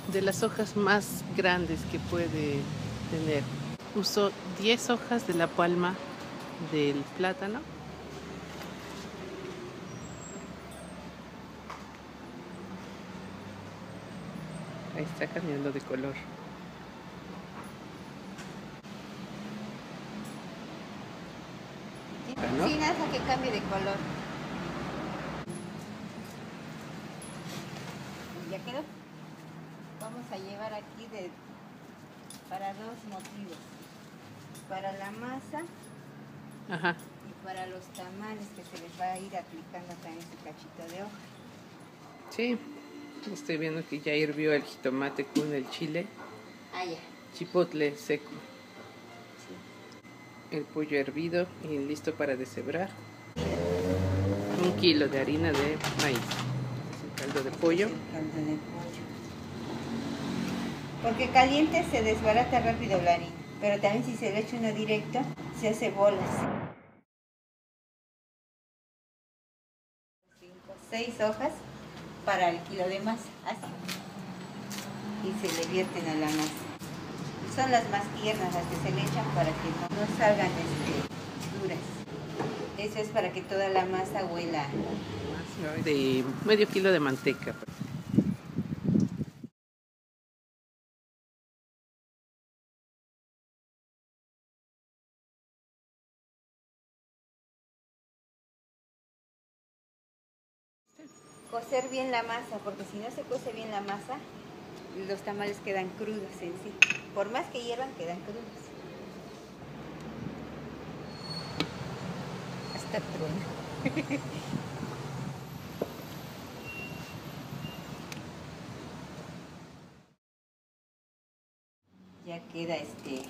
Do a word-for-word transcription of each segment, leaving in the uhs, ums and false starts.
de las hojas más grandes que puede tener. Uso diez hojas de la palma del plátano. Ahí está cambiando de color. ¿No? Sí, nada que cambie de color. ¿Ya quedó? Vamos a llevar aquí de, para dos motivos. Para la masa. Ajá. Y para los tamales, que se les va a ir aplicando también su cachito de hoja. Sí, estoy viendo que ya hirvió el jitomate con el chile. Ah, ya. Chipotle seco. Sí. El pollo hervido y listo para deshebrar. Un kilo de harina de maíz. Es el caldo de pollo. Es el caldo de pollo. Porque caliente se desbarata rápido la harina. Pero también si se le echa uno directo, se hace bolas. Cinco, seis hojas para el kilo de masa. Así. Y se le vierten a la masa. Son las más tiernas las que se le echan para que no, no salgan este, duras. Eso es para que toda la masa huela. De medio kilo de manteca. Cocer bien la masa, porque si no se cose bien la masa, los tamales quedan crudos en sí. Por más que hiervan, quedan crudos. Hasta truena. Ya queda este...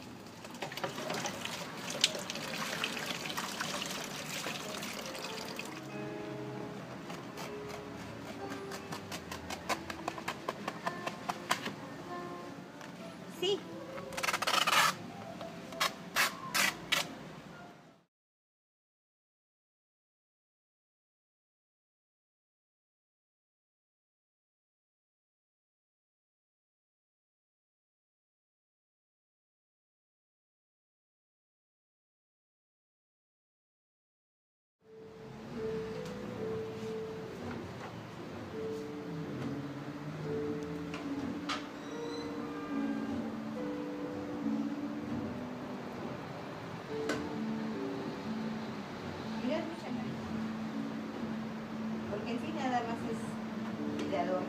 Sí. Porque en sí nada más es tirador.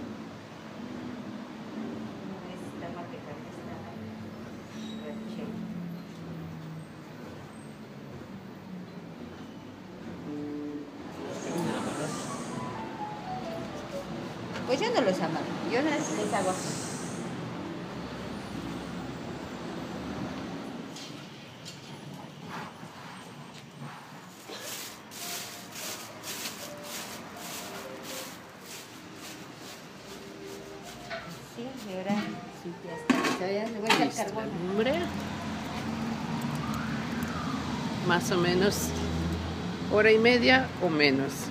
No es la manteca, es nada. Ranchero. Pues yo no los amargo, yo no les hago así. Sí, y ahora sí, ya está. Ya le voy a echar Listo, carbón. hombre. Más o menos hora y media o menos.